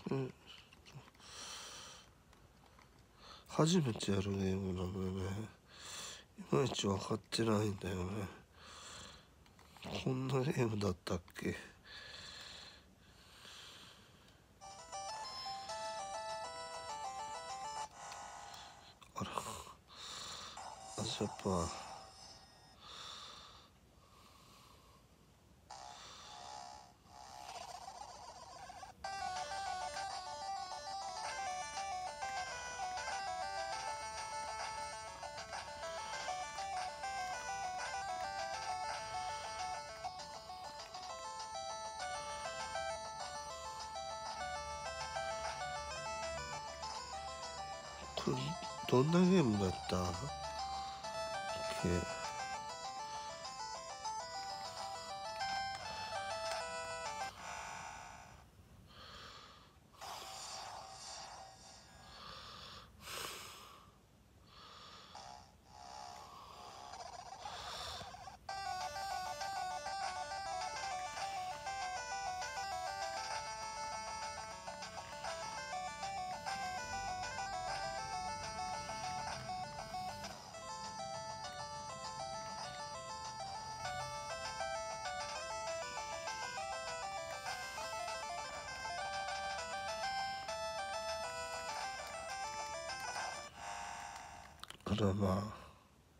うん、初めてやるゲームなのよね。いまいち分かってないんだよね。こんなゲームだったっけ。あら、あ、やっぱこれどんなゲームだったっけ。あらまあ、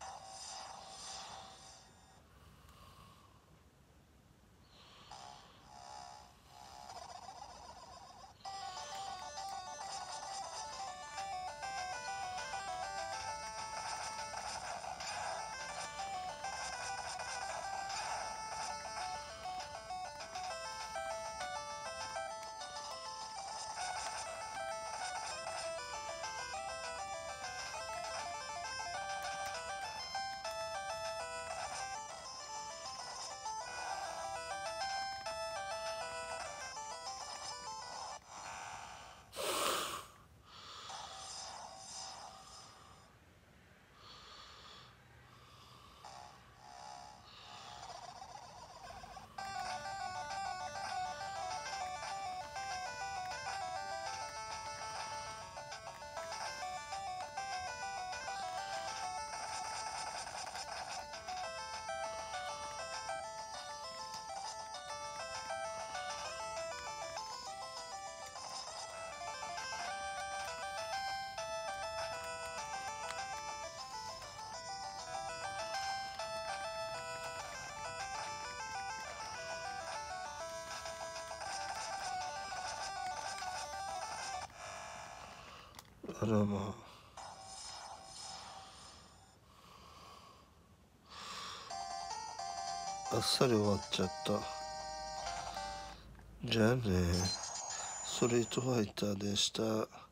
あらまあ、あっさり終わっちゃった。じゃあね、ストリートファイターでした。